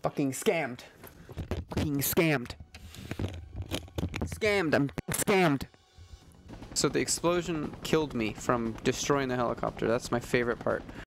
Fucking scammed. Fucking scammed. Scammed. I'm scammed. So the explosion killed me from destroying the helicopter. That's my favorite part.